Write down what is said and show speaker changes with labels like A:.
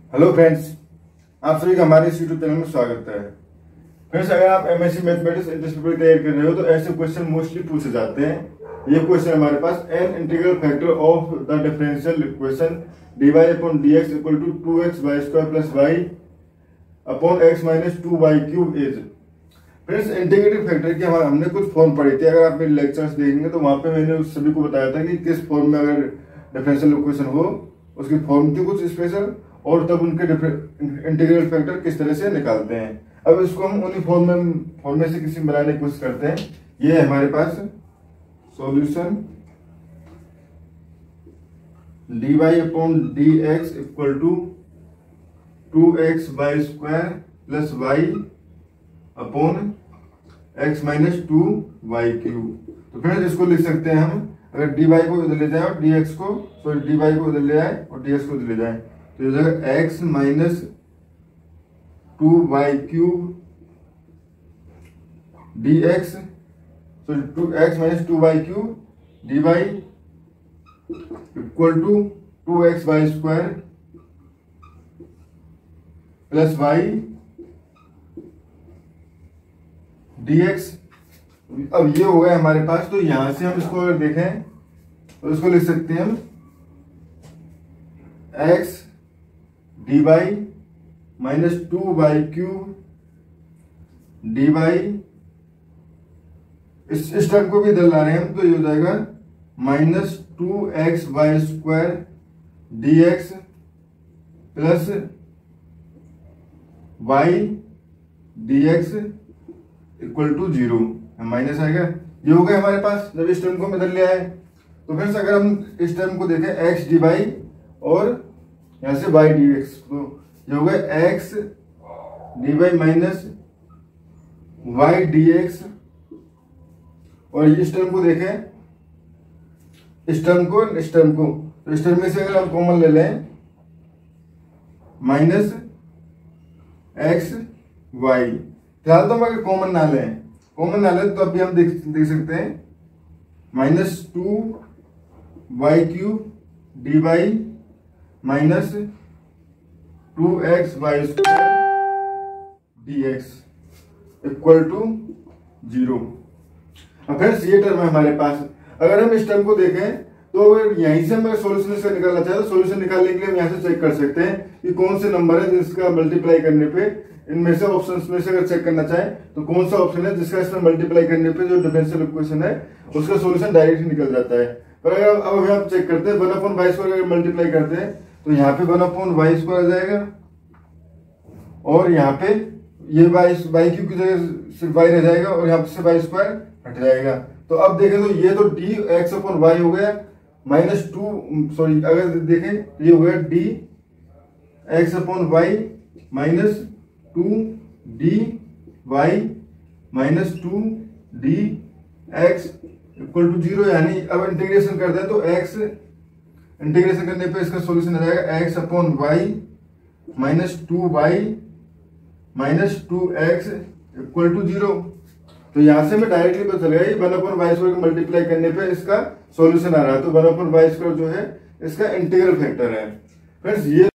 A: Hello friends, आप सभी का हमारे इस यूट्यूब चैनल में स्वागत है। फ्रेंड्स, अगर आप एमएससी मैथमेटिक्स इंट्रेंस पेपर तैयार कर रहे हो तो ऐसे क्वेश्चन मोस्टली पूछे जाते हैं। ये क्वेश्चन हमारे पास an integral factor of the differential equation dy upon dx equal to 2x y square plus y upon x minus 2y cube is. Friends, integrative factor की हमने कुछ फॉर्म पढ़ी थी। अगर आप मेरे लेक्चर्स देखेंगे तो वहां पे मैंने उस सभी को बताया था कि किस फॉर्म में अगर डिफरेंशियल इक्वेशन हो उसकी फॉर्म थी कुछ स्पेशल, और तब उनके इंटीग्रल फैक्टर किस तरह से निकालते हैं। अब इसको हम उन्हीं फॉर्म में से किसी बनाने की कोशिश करते हैं। ये है हमारे पास solution dy upon dx equal to 2x y square plus y upon x minus 2y cube. तो फ्रेंड्स, इसको लिख सकते हैं हम, अगर dy को इधर ले जाए और dx को dy को इधर ले आए और dx को इधर ले जाए तो ये जगह x minus 2y cube dx, x minus 2y cube dy equal to 2xy square plus y dx। अब ये हो गया हमारे पास। तो यहां से हम इसको अगर देखें तो इसको लिख सकते हैं हम x dy minus 2y cube dy, इस टर्म को भी इधर ला रहे हैं हम तो ये हो जाएगा minus 2xy square dx plus y dx equal to 0। Minus आएगा। ये हो गया हमारे पास जब इस टर्म को हम इधर ले आए। तो फ्रेंड्स, अगर हम इस टर्म को देखें x dy और यहां से y dx, तो ये हो गया x dy minus y dx, और इस टर्म को देखें, इस टर्म को तो इस टर्म में से अगर हम कॉमन ले लें माइनस x y। फिलहाल तो हम अगर कॉमन ना लें तो अभी हम देख सकते हैं minus 2y cube dy minus 2xy square dx equal to 0। अब फ्रेंड्स, ये टर्म है हमारे पास। अगर हम इस टर्म को देखें तो अगर यहीं से हम सॉल्यूशन इसका निकालना चाहे तो सॉल्यूशन निकालने के लिए हम यहाँ से चेक कर सकते हैं कि कौन से नंबर है जिसका मल्टीप्लाई करने पे, इनमें से ऑप्शंस में से अगर चेक करना चाहे तो कौन सा ऑप्शन है जिसका इसमें मल्टीप्लाई करने पे जो डिफरेंशियल इक्वेशन है उसका सॉल्यूशन डायरेक्ट निकल जाता है। पर अगर अब हम चेक करते हैं 1/y स्क्वायर अगर मल्टीप्लाई करते हैं तो यहाँ पे 1/y स्क्वायर आ जाएगा, और यहाँ पे ये y क्यूब की जगह सिर्फ y रह जाएगा और यहाँ से y स्क्वायर हट जाएगा। तो अब देखें तो ये तो d x अपॉन y हो गया माइनस 2, सॉरी अगर देखें ये हो गया d x upon y minus 2d y minus 2d x equal to 0। यानी अब इंटीग्रेशन करते हैं तो x इंटीग्रेशन करने पे इसका सॉल्यूशन आ जाएगा x upon y minus 2y minus 2x equal to 0। तो यहां से मैं डायरेक्टली पता चल गया 1/y स्क्वायर को मल्टीप्लाई करने पे इसका सॉल्यूशन आ रहा है। तो 1/y स्क्वायर जो है इसका इंटीग्रल फैक्टर है। फ्रेंड्स, ये